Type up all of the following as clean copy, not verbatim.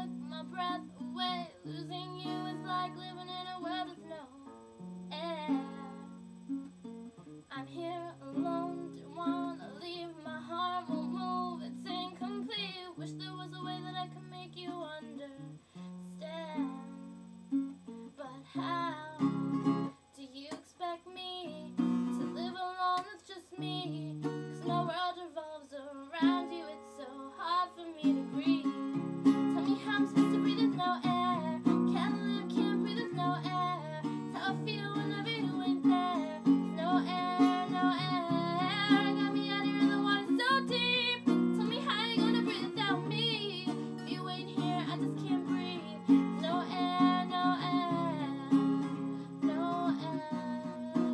took my breath away. Losing you is like living in a world with no air. I'm here alone, don't wanna leave. My heart won't move, it's incomplete. Wish there was a way that I could make you understand. But how do you expect me to live alone with just me? 'Cause my world revolves around you, it's so hard for me to breathe. Tell me how I'm supposed to breathe, there's no air. Can't live, can't breathe, there's no air. It's how I feel whenever you ain't there. There's no air, no air. Got me out here in the water so deep. Tell me how you gonna breathe without me. If you ain't here, I just can't breathe. There's no air, no air. No air.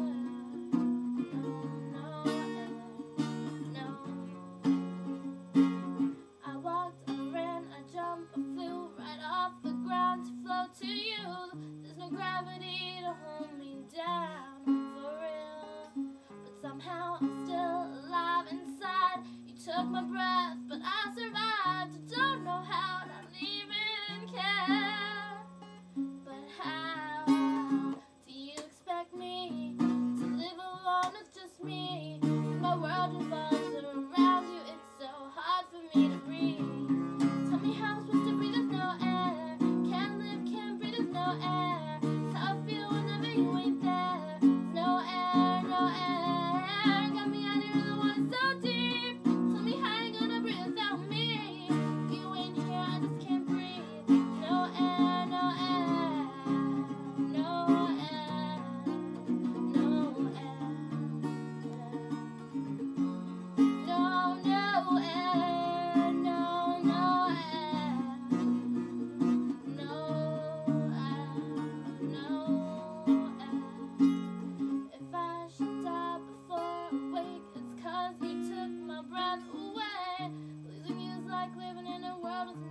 No, no air. No. I walked, I ran, I jumped, I flew right off the ground to float to you. There's no gravity to hold me down, for real. But somehow I'm still alive inside. You took my breath, but I survived. I don't know how, I don't even care. But how do you expect me to live alone with just me? My world revolves around you, it's so hard for me to breathe. Tell me how I'm supposed to breathe, there's no air. Can't live, can't breathe, there's no air. It's how I feel whenever you ain't there. There's no air, no air. Got me out here in the water so deep. Tell me how you gonna breathe without me. If you ain't here, I just can't breathe. No air, no air. No air. No air. No, no air. No, no air. No air. No air. If I should die before I wake, it's 'cause you took my breath away. Losing you is like living in a world with